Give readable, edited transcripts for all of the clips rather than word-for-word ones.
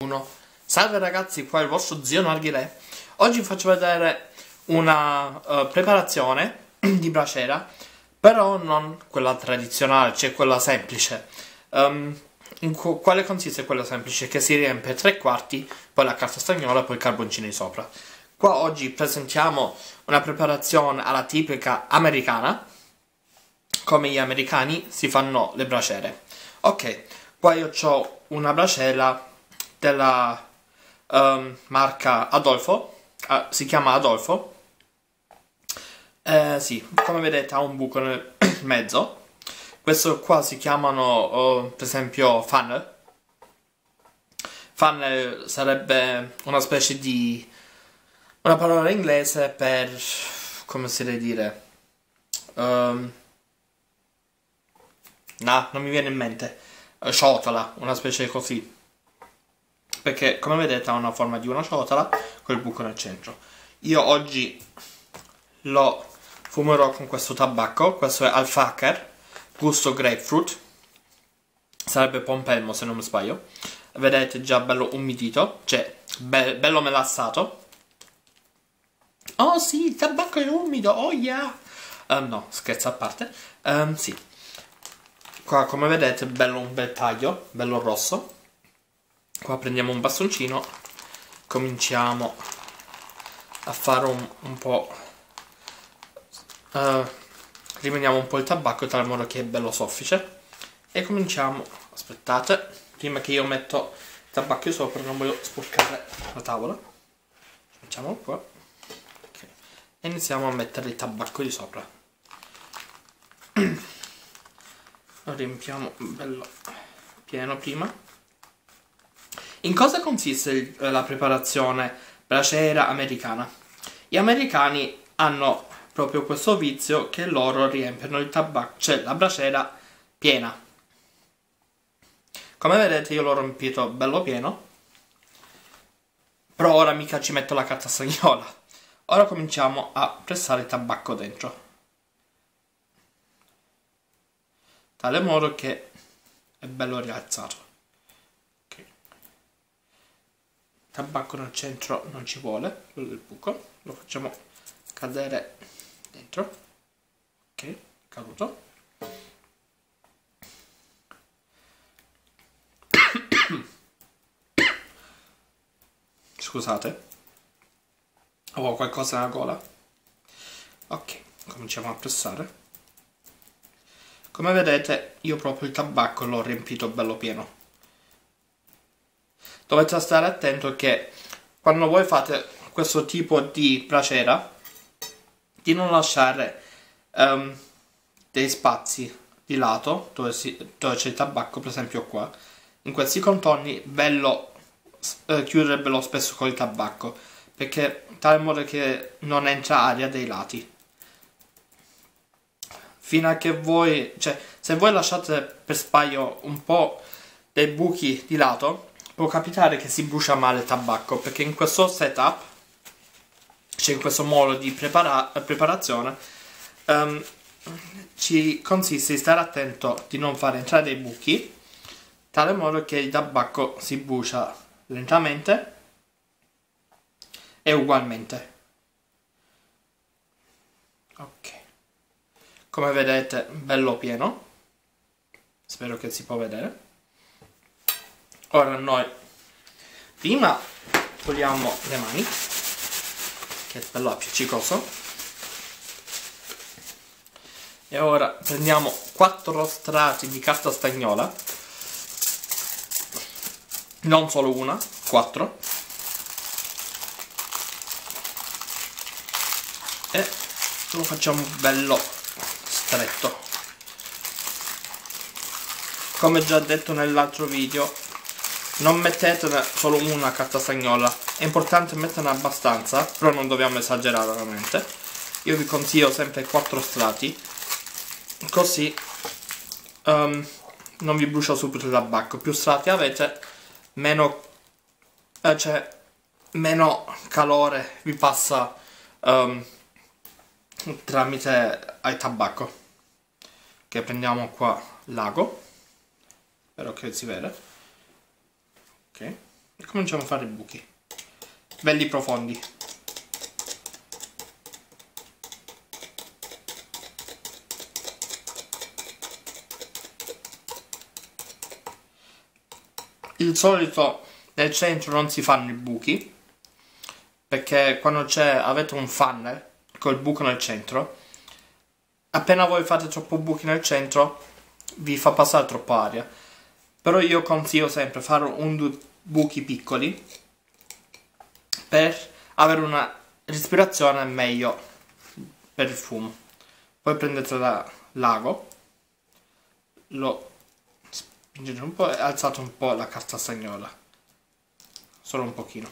1. Salve ragazzi, qua è il vostro zio Narghilè. Oggi vi faccio vedere una preparazione di braciera, però non quella tradizionale, cioè quella semplice. Quale consiste quella semplice? Che si riempie 3/4, poi la carta stagnola e poi il carboncino di sopra. Qua oggi presentiamo una preparazione alla tipica americana, come gli americani si fanno le braciere. Ok, qua io ho una braciera della marca Adolfo, si chiama Adolfo. Sì, come vedete ha un buco nel mezzo. Questo qua si chiamano per esempio funnel. Funnel sarebbe una specie di una parola inglese per, come si deve dire, no, non mi viene in mente. Ciotola, una specie così. Perché come vedete ha una forma di una ciotola con il buco nel centro. Io oggi lo fumerò con questo tabacco. Questo è Alfacher, gusto grapefruit. Sarebbe pompelmo se non mi sbaglio. Vedete già bello umidito, cioè bello melassato. Oh sì, il tabacco è umido, oh yeah! No, scherzo a parte. Sì. Qua come vedete bello un bel taglio, bello rosso. Qua prendiamo un bastoncino, cominciamo a fare un po', rimaniamo un po' il tabacco in tal modo che è bello soffice e cominciamo, aspettate, prima che io metto il tabacco sopra non voglio sporcare la tavola, facciamo qua, okay. E iniziamo a mettere il tabacco di sopra. Lo riempiamo bello pieno prima. In cosa consiste la preparazione braciera americana? Gli americani hanno proprio questo vizio che loro riempiono il tabacco, cioè la braciera piena. Come vedete io l'ho riempito bello pieno, però ora mica ci metto la carta stagnola. Ora cominciamo a pressare il tabacco dentro, tale modo che è bello rialzato. Okay. Tabacco nel centro non ci vuole, quello del buco, lo facciamo cadere dentro. Ok, caduto. Scusate, ho qualcosa nella gola. Ok, cominciamo a pressare. Come vedete io proprio il tabacco l'ho riempito bello pieno. Dovete stare attento che quando voi fate questo tipo di braciera di non lasciare dei spazi di lato dove c'è il tabacco, per esempio qua, in questi contorni, bello chiudere bello spesso con il tabacco, perché tale modo che non entra aria dai lati. Fino a che voi, cioè, se voi lasciate per sbaglio un po' dei buchi di lato, può capitare che si brucia male il tabacco, perché in questo setup, cioè in questo modo di preparazione, ci consiste di stare attento di non fare entrare dei buchi, tale modo che il tabacco si brucia lentamente e ugualmente. Ok. Come vedete, bello pieno. Spero che si può vedere. Ora noi prima togliamo le mani, che è bello appiccicoso. E ora prendiamo 4 strati di carta stagnola. Non solo una, 4. E lo facciamo bello stretto. Come già detto nell'altro video, non mettetene solo una carta stagnola, è importante metterne abbastanza, però non dobbiamo esagerare ovviamente. Io vi consiglio sempre 4 strati, così non vi brucia subito il tabacco. Più strati avete, meno calore vi passa tramite al tabacco. Che prendiamo qua l'ago, spero che si vede. Ok, cominciamo a fare i buchi belli profondi. Il solito nel centro non si fanno i buchi, perché quando avete un funnel col buco nel centro, appena voi fate troppo buchi nel centro vi fa passare troppa aria. Però io consiglio sempre fare un due buchi piccoli per avere una respirazione meglio per il fumo. Poi prendete l'ago, lo spingete un po' e alzate un po' la carta stagnola, solo un pochino.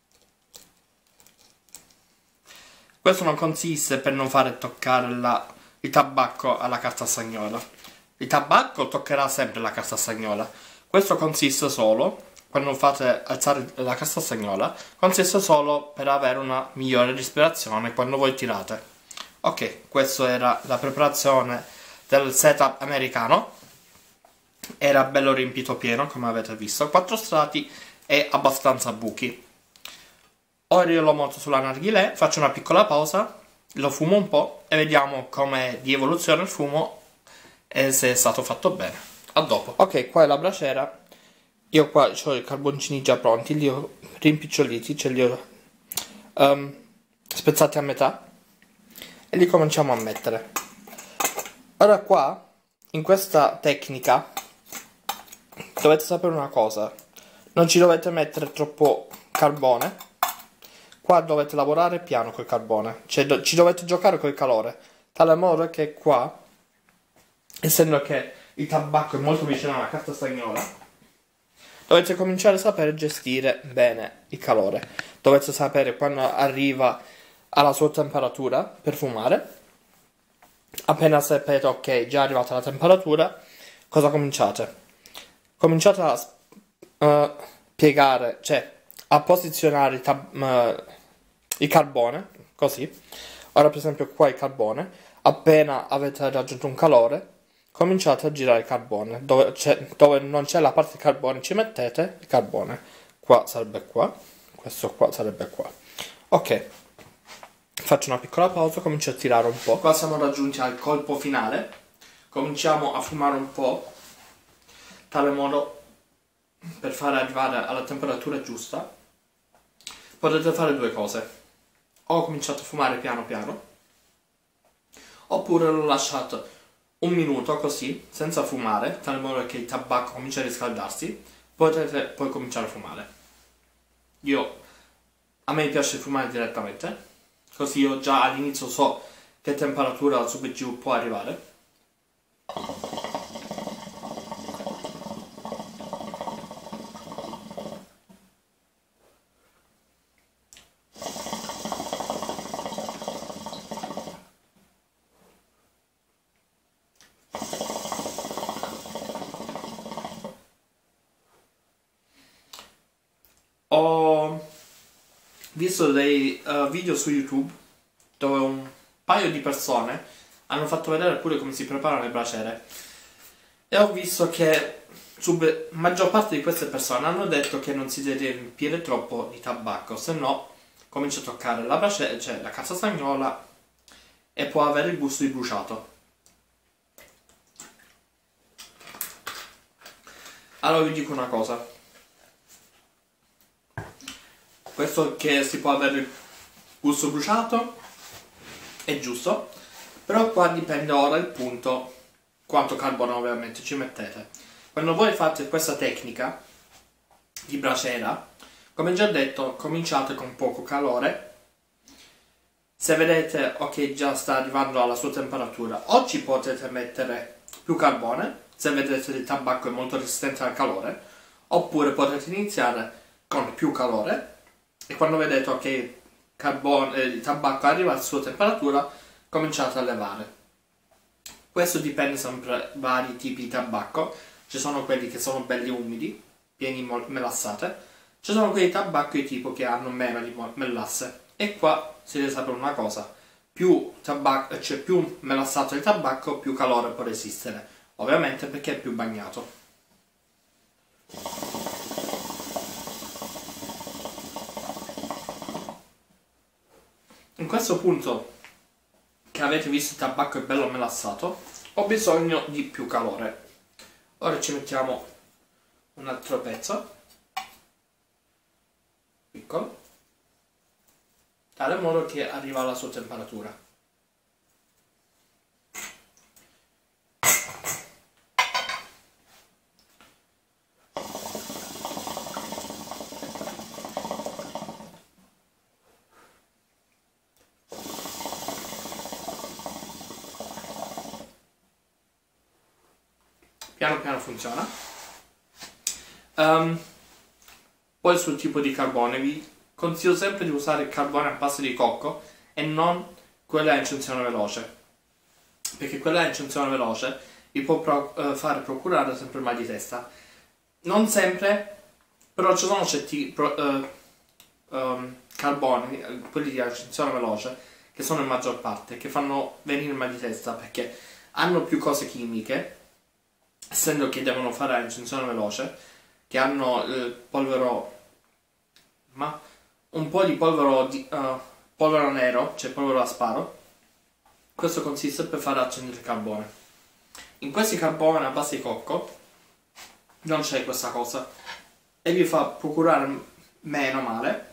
Questo non consiste per non fare toccare il tabacco alla carta stagnola. Il tabacco toccherà sempre la carta stagnola. Questo consiste solo, quando fate alzare la carta stagnola, consiste solo per avere una migliore respirazione quando voi tirate. Ok, questa era la preparazione del setup americano. Era bello riempito pieno, come avete visto, 4 strati e abbastanza buchi. Ora io lo monto sulla narghilè, faccio una piccola pausa, lo fumo un po' e vediamo come di evoluzione il fumo e se è stato fatto bene. A dopo. Ok, qua è la braciera. Io qua ho i carboncini già pronti, li ho rimpiccioliti, ce li ho spezzati a metà e li cominciamo a mettere. Ora qua, in questa tecnica, dovete sapere una cosa: non ci dovete mettere troppo carbone. Qua dovete lavorare piano col carbone, cioè ci dovete giocare col calore, tale modo che qua, essendo che il tabacco è molto vicino alla carta stagnola, dovete cominciare a sapere gestire bene il calore. Dovete sapere quando arriva alla sua temperatura per fumare. Appena sapete ok, già è arrivata la temperatura, cosa cominciate? Cominciate a piegare, cioè a posizionare il carbone, così. Ora per esempio qua il carbone, appena avete raggiunto un calore, cominciate a girare il carbone, dove non c'è la parte del carbone ci mettete il carbone, qua sarebbe qua, questo qua sarebbe qua. Ok, faccio una piccola pausa, comincio a tirare un po'. Qua siamo raggiunti al colpo finale, cominciamo a fumare un po', tale modo per fare arrivare alla temperatura giusta. Potete fare due cose: o cominciate a fumare piano piano, oppure lo lasciate un minuto così, senza fumare, tale modo che il tabacco comincia a riscaldarsi, potete poi cominciare a fumare. A me piace fumare direttamente, così io già all'inizio so che temperatura su e giù può arrivare. Ho visto dei video su YouTube dove un paio di persone hanno fatto vedere pure come si preparano le braciere e ho visto che la maggior parte di queste persone hanno detto che non si deve riempire troppo di tabacco, se no comincia a toccare la braciera, cioè la carta stagnola, e può avere il gusto di bruciato. Allora vi dico una cosa: questo che si può avere il gusto bruciato è giusto, però qua dipende ora il punto, quanto carbone ovviamente ci mettete. Quando voi fate questa tecnica di braciera, come già detto, cominciate con poco calore. Se vedete ok già sta arrivando alla sua temperatura, o ci potete mettere più carbone, se vedete il tabacco è molto resistente al calore, oppure potete iniziare con più calore e quando vedete ok il tabacco arriva alla sua temperatura, cominciate a levare. Questo dipende sempre da vari tipi di tabacco. Ci sono quelli che sono belli umidi, pieni di melassate, ci sono quelli di tabacco di tipo che hanno meno di melasse. E qua si deve sapere una cosa: più melassato il tabacco, più calore può resistere, ovviamente perché è più bagnato. In questo punto che avete visto il tabacco è bello melassato, ho bisogno di più calore. Ora ci mettiamo un altro pezzo, piccolo, tale modo che arriva alla sua temperatura. Piano piano funziona. Poi sul tipo di carbone vi consiglio sempre di usare il carbone a base di cocco e non quella a incensione veloce, perché quella a incensione veloce vi può fare procurare sempre mal di testa. Non sempre, però ci sono certi carboni, quelli di accensione veloce, che sono in maggior parte, che fanno venire il mal di testa perché hanno più cose chimiche, essendo che devono fare accensione veloce, che hanno il polvero, ma un po' di polvero, polvero nero, cioè polvero a sparo. Questo consiste per far accendere il carbone. In questi carboni a base di cocco non c'è questa cosa e vi fa procurare meno male.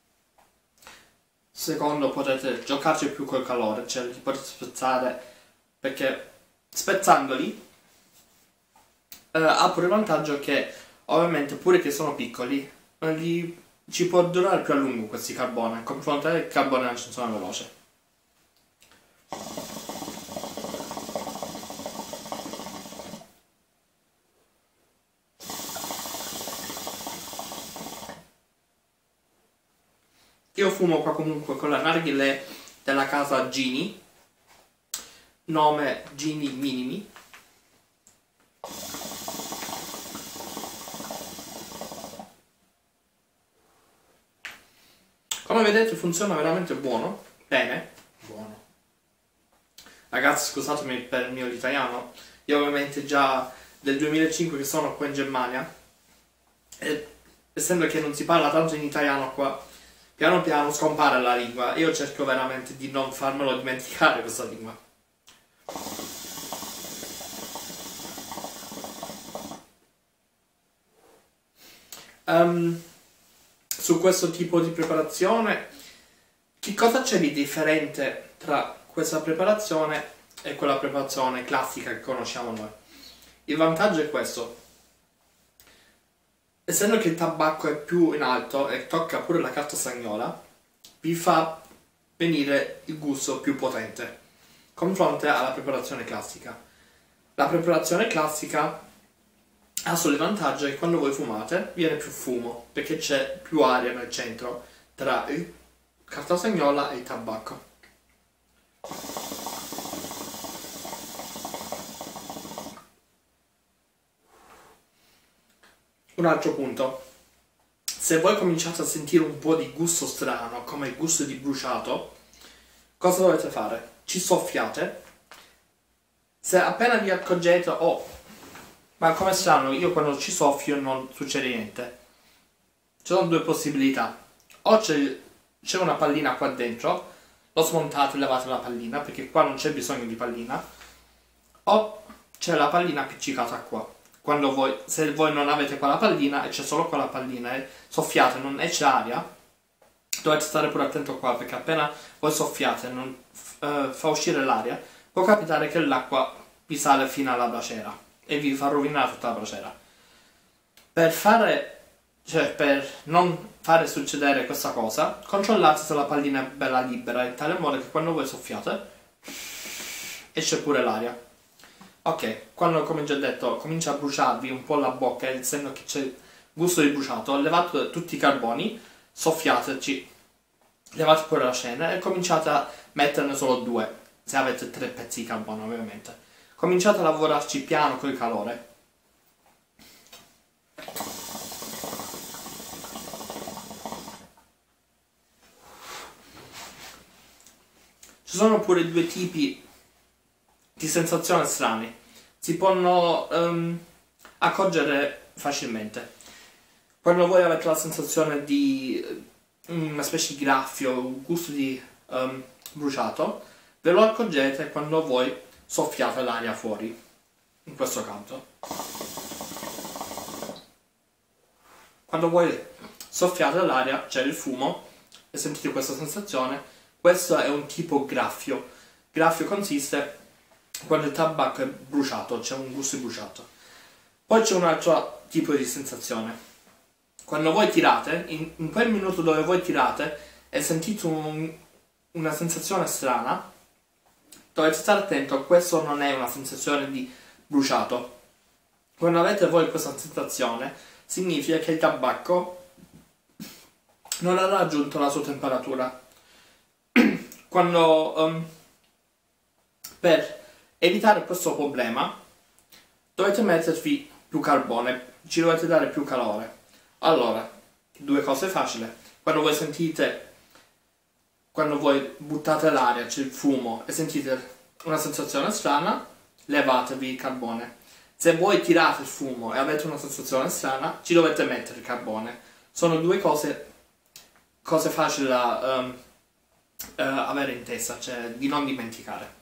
Secondo, potete giocarci più col calore, cioè li potete spezzare, perché spezzandoli ha pure il vantaggio che ovviamente pure che sono piccoli ci può durare più a lungo questi carboni, a confronto al carbone a accensione veloce. Io fumo qua comunque con la narghilè della casa Gini, nome Gini Minimi. Come vedete funziona veramente buono, bene, buono. Ragazzi, scusatemi per il mio italiano, io ovviamente già del 2005 che sono qua in Germania, e essendo che non si parla tanto in italiano qua, piano piano scompare la lingua. Io cerco veramente di non farmelo dimenticare questa lingua. Su questo tipo di preparazione, che cosa c'è di differente tra questa preparazione e quella preparazione classica che conosciamo noi? Il vantaggio è questo: essendo che il tabacco è più in alto e tocca pure la carta stagnola, vi fa venire il gusto più potente confronto alla preparazione classica. La preparazione classica ha solo il vantaggio che quando voi fumate viene più fumo, perché c'è più aria nel centro tra il carta stagnola e il tabacco. Un altro punto: se voi cominciate a sentire un po' di gusto strano, come il gusto di bruciato, cosa dovete fare? Ci soffiate. Se appena vi accorgete, oh, ma come strano, io quando ci soffio non succede niente, ci sono due possibilità: o c'è una pallina qua dentro, lo smontate e levate la pallina, perché qua non c'è bisogno di pallina, o c'è la pallina appiccicata qua. Se voi non avete quella pallina e c'è solo quella pallina e soffiate, non esce aria, dovete stare pure attento qua, perché appena voi soffiate e non fa uscire l'aria, può capitare che l'acqua vi sale fino alla braciera e vi fa rovinare tutta la braciera. Per non fare succedere questa cosa, controllate se la pallina è bella libera, in tale modo che quando voi soffiate esce pure l'aria. Ok, quando, come già detto, comincia a bruciarvi un po' la bocca, essendo che c'è il gusto di bruciato, levate tutti i carboni, soffiateci, levate pure la cena e cominciate a metterne solo 2, se avete 3 pezzi di carbone ovviamente. Cominciate a lavorarci piano con il calore. Ci sono pure due tipi di sensazioni strane, si possono accorgere facilmente. Quando voi avete la sensazione di una specie di graffio, un gusto di bruciato, ve lo accorgete quando voi soffiate l'aria fuori, in questo caso. Quando voi soffiate l'aria c'è il fumo e sentite questa sensazione. Questo è un tipo graffio. Graffio consiste quando il tabacco è bruciato, c'è un gusto bruciato. Poi c'è un altro tipo di sensazione. Quando voi tirate, in quel minuto dove voi tirate e sentite una sensazione strana, dovete stare attento, questo non è una sensazione di bruciato. Quando avete voi questa sensazione, significa che il tabacco non ha raggiunto la sua temperatura. Per evitare questo problema dovete mettervi più carbone, ci dovete dare più calore. Allora, due cose facili. Quando voi buttate l'aria, c'è il fumo e sentite una sensazione strana, levatevi il carbone. Se voi tirate il fumo e avete una sensazione strana, ci dovete mettere il carbone. Sono due cose facili da avere in testa, cioè di non dimenticare.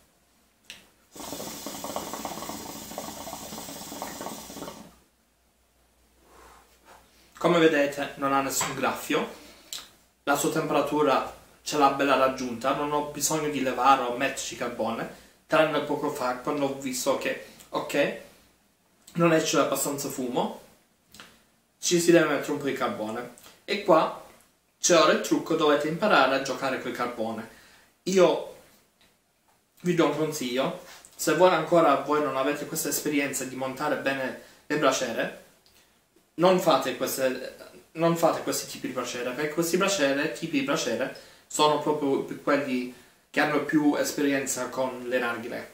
Come vedete non ha nessun graffio, la sua temperatura ce l'ha bella raggiunta, non ho bisogno di levare o metterci carbone, tranne poco fa quando ho visto che, ok, non esce abbastanza fumo, ci si deve mettere un po' di carbone. E qua c'è ora il trucco, dovete imparare a giocare col carbone. Io vi do un consiglio, se voi non avete questa esperienza di montare bene le braciere, non fate questi tipi di braciere, perché questi tipi di braciere sono proprio per quelli che hanno più esperienza con le narghile.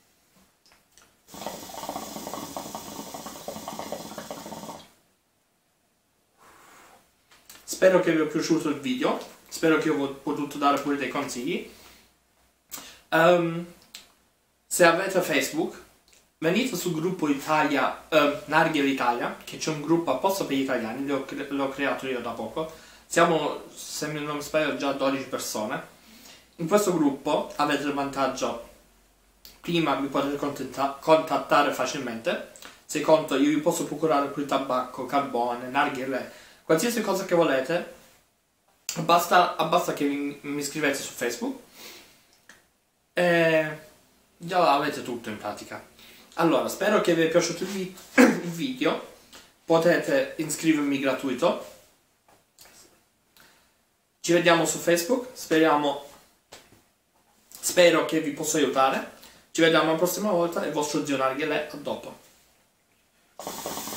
Spero che vi sia piaciuto il video, spero che ho potuto dare pure dei consigli. Se avete Facebook, venite sul gruppo Narghile Italia, che c'è un gruppo apposta per gli italiani, l'ho creato io da poco. Siamo, se non mi sbaglio, già 12 persone. In questo gruppo avete il vantaggio, prima vi potete contattare facilmente, secondo io vi posso procurare pure tabacco, carbone, narghile, qualsiasi cosa che volete, basta che mi iscrivete su Facebook e già avete tutto in pratica. Allora, spero che vi sia piaciuto il video, potete iscrivermi gratuito, ci vediamo su Facebook, spero che vi possa aiutare, ci vediamo la prossima volta e il vostro zio Narghile, a dopo.